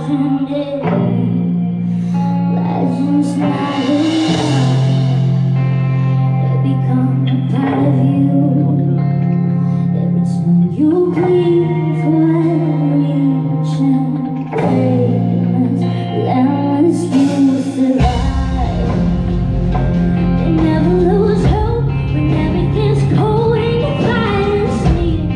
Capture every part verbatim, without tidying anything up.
legendary. Legends not enough. They become a part of you. Every time you breathe while reaching greatness, endless you survive. They never lose hope when everything's cold and the fire's near.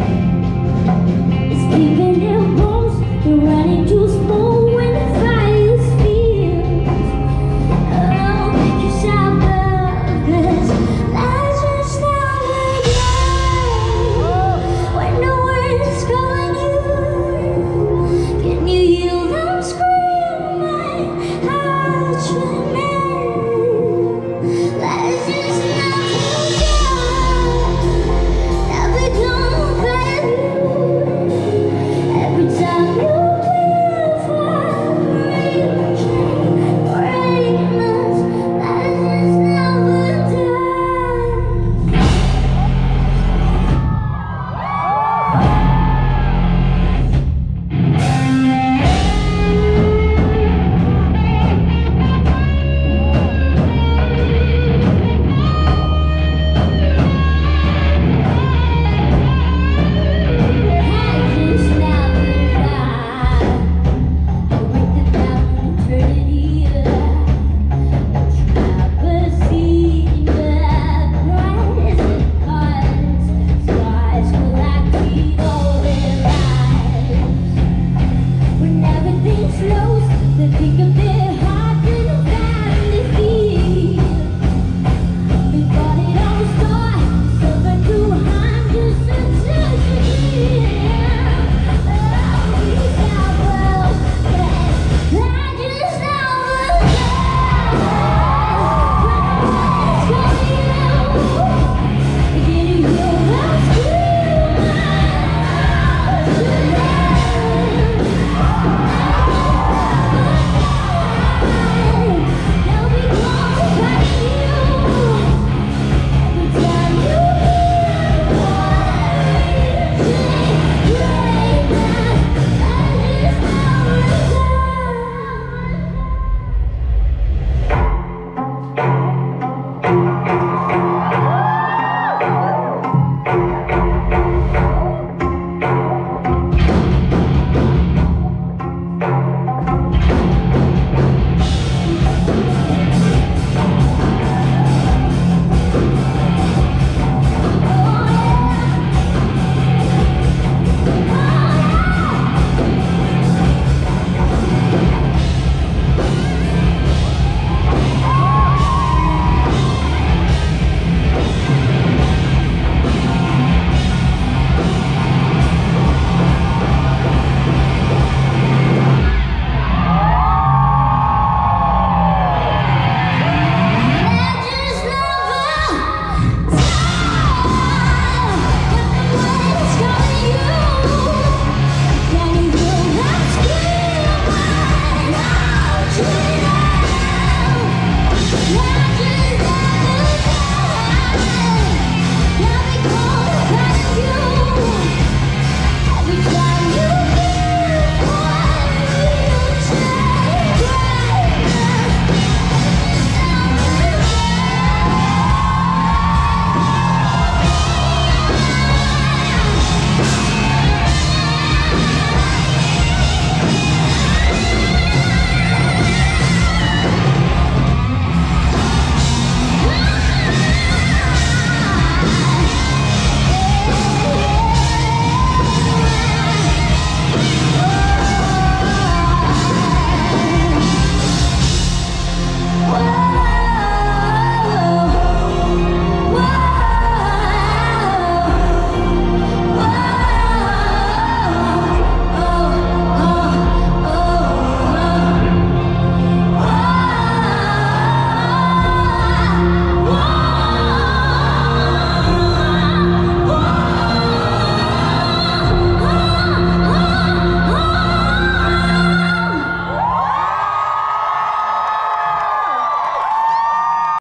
It's deep in their bones, they're running to smoke when the fire's fierce. Oh, pick yourself up, 'cause legends never die. When the wind's calling you, can you hear them screaming out your name? Legends never die. Never come back you. Every time you live while reaching greatness, legends never die. Legends never die. Break the down eternity. Don't you ever see the prize it costs? Stars collide all their lives. When everything's lost, they think of their